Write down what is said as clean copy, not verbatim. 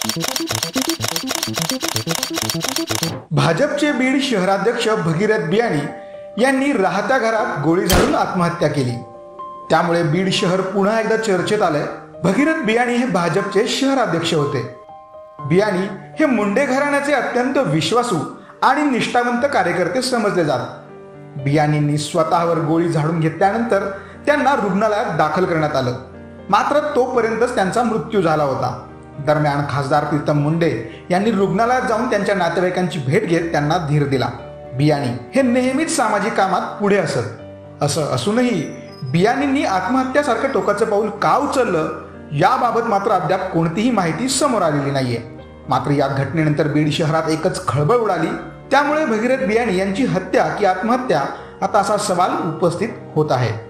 भाजपचे बीड शहराध्यक्ष भगीरथ बियाणी यांनी राहत्या घरात गोळी झाडून आत्महत्या केली. त्यामुळे बीड शहर पुन्हा एकदा चर्चेत आलंय. भगीरथ बियाणी हे भाजपचे शहराध्यक्ष होते. बियाणी हे मुंडे घराण्याचे अत्यंत विश्वासू आणि निष्ठावंत कार्यकर्ते समजले जातात. बियाणींनी स्वतःवर गोळी झाडून घेतल्यानंतर त्यांना रुग्णालयात दाखल करण्यात आलं. मात्र तोपर्यंतच त्यांचा मृत्यू झाला होता. दरम्यान खासदार प्रीतम मुंडे यांनी रुग्णालयात जाऊन त्यांच्या नातेवाईकांची भेट घेत त्यांना धीर दिला. बियाणी हे नेहमीच सामाजिक कामात पुढे असत. असं असूनही बियाणींनी आत्महत्यासारखं टोकाचं पाऊल का उचललं याबाबत मात्र अद्याप कोणतीही माहिती समोर आलेली नाहीये. मात्र या घटनेनंतर बीड शहरात एकच खळबळ उडाली. त्यामुळे भगीरथ बियाणी यांची हत्या की आत्महत्या आता असा सवाल उपस्थित होत आहे.